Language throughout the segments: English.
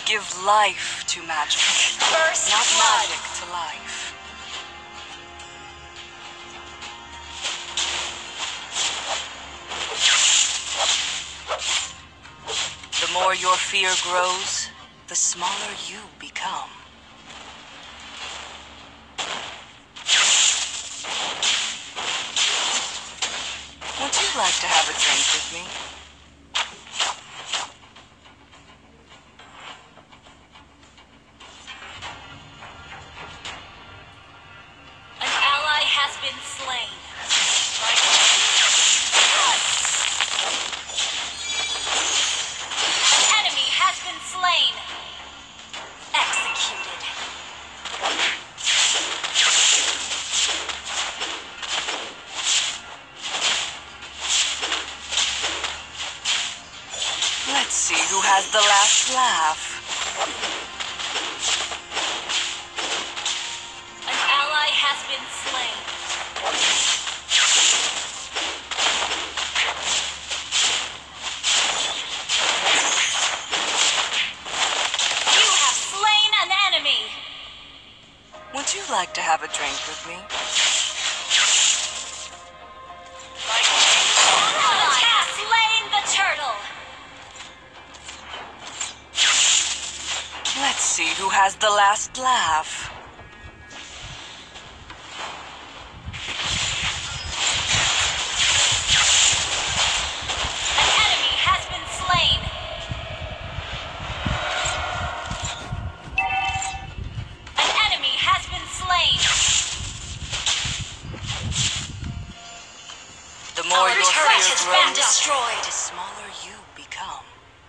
Give life to magic, First not blood. magic to life. The more your fear grows, the smaller you become. Would you like to have a drink with me? An ally has been slain. An enemy has been slain. Executed. Let's see who has the last laugh. An ally has been slain. You have slain an enemy. Would you like to have a drink with me? Ally has slain the turtle. Let's see who has the last laugh. An enemy has been slain. An enemy has been slain. The more Our your turret fear has been grows, destroyed. the smaller you become.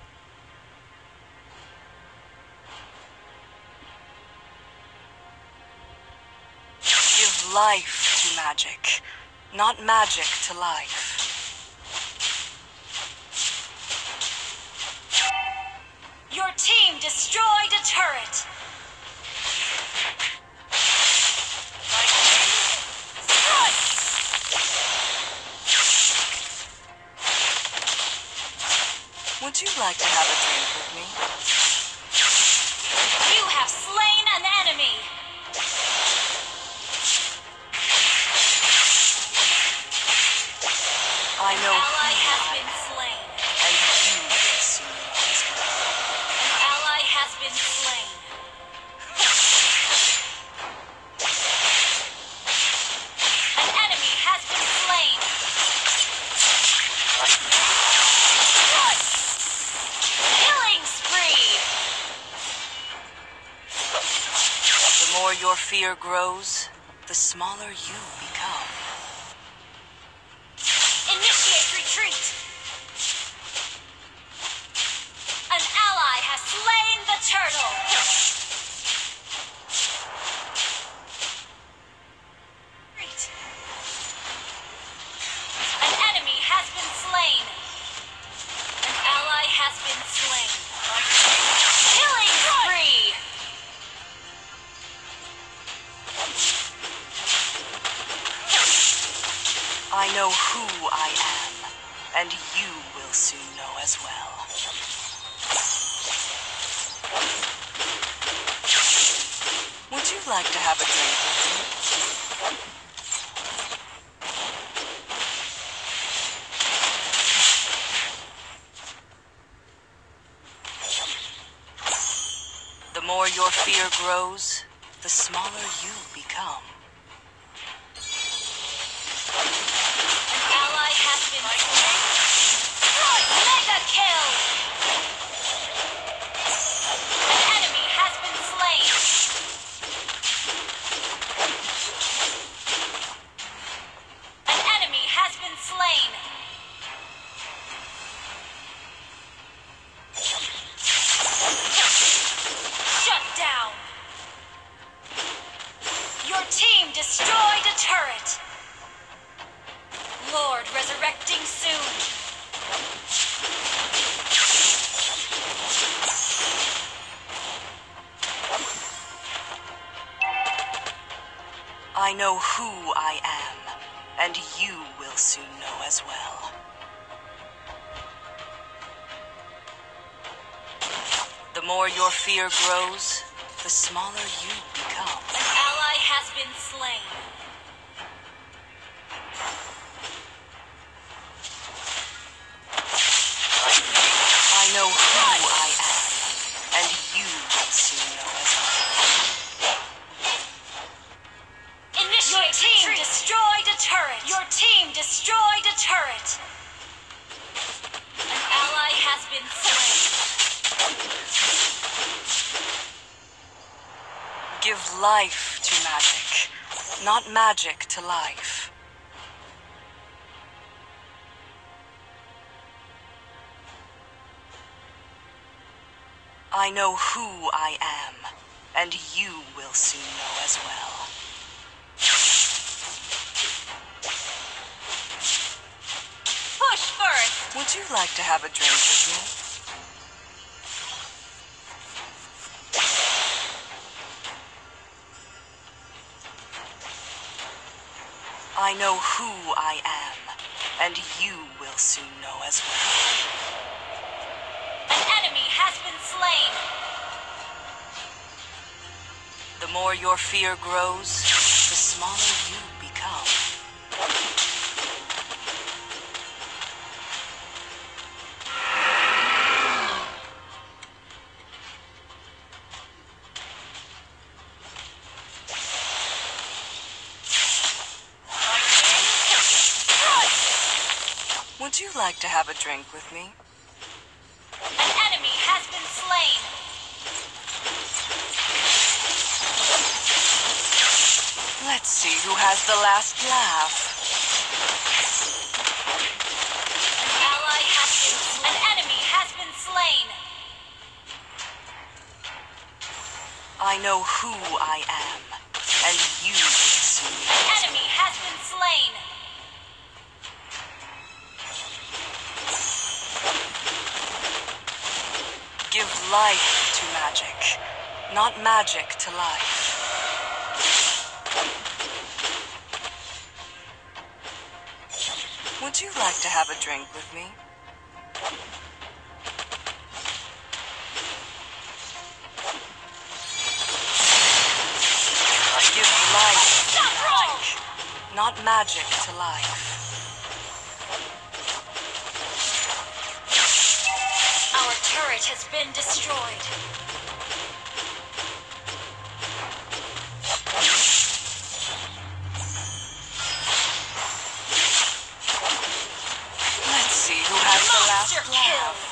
Give life to magic, not magic to life. Your team destroyed a turret. Would you like to have a drink with me? You have slain an enemy. I know Ally who has I been am, slain. and you will soon know as well. An ally has been slain. An enemy has been slain. Killing spree. The more your fear grows, the smaller you become. Initiate retreat. An ally has slain the turtle. Retreat. An enemy has been slain. An ally has been slain. Killing spree. I know who I am, and you will soon know as well. Would you like to have a drink with me? The more your fear grows, the smaller you become. An ally has been slain. Mega kill. An enemy has been slain. An enemy has been slain. Shut down. Your team destroyed a turret. Lord resurrecting soon. I know who I am, and you will soon know as well. The The more your fear grows, the smaller you become. An ally has been slain. I know who I am, and you will soon know as well. Initiate Your team destroyed a turret. Your team destroyed a turret. An ally has been slain. Give life to magic, not magic to life. I know who I am, and you will soon know as well. Push first. Would you like to have a drink with me? I know who I am, and you will soon know as well. An enemy has been slain. The more your fear grows, the smaller you become. Would you like to have a drink with me? An enemy has been slain. Let's see who has the last laugh. An enemy has been slain. I know who I am, and you will soon know. An enemy has been slain. Give life to magic, not magic to life. Would you like to have a drink with me? Give life to magic, not magic to life. Our turret has been destroyed. Let's see who has the last Monster laugh.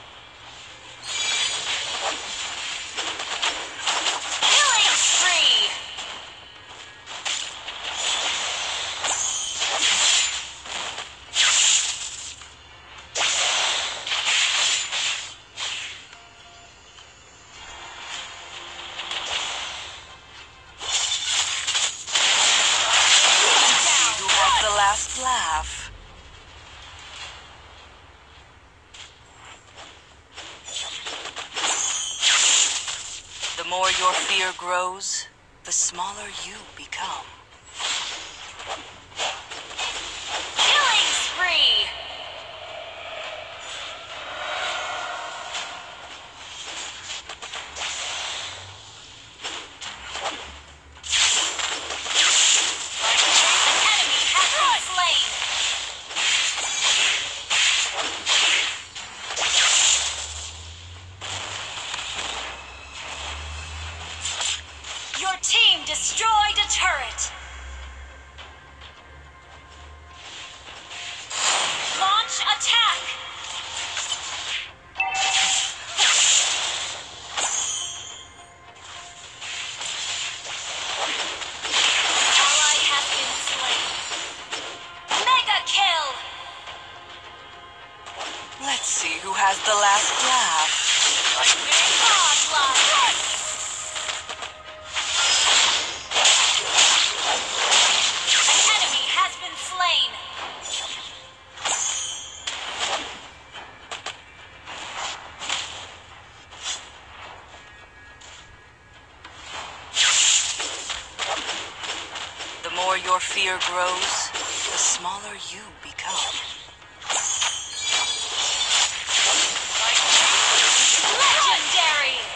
Killing spree. Who has the last laugh? The more your fear grows, the smaller you become. Killing spree. An enemy has been slain. Your team destroyed a turret. Launch attack. Ally has been slain. Mega kill. Let's see who has the last laugh. Godlike. An enemy has been slain. The more your fear grows, the smaller you become. Legendary.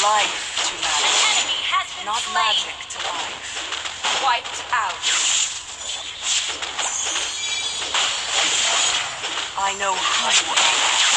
life to An magic, enemy has been not slain. magic to life. Wiped out. I know who I am.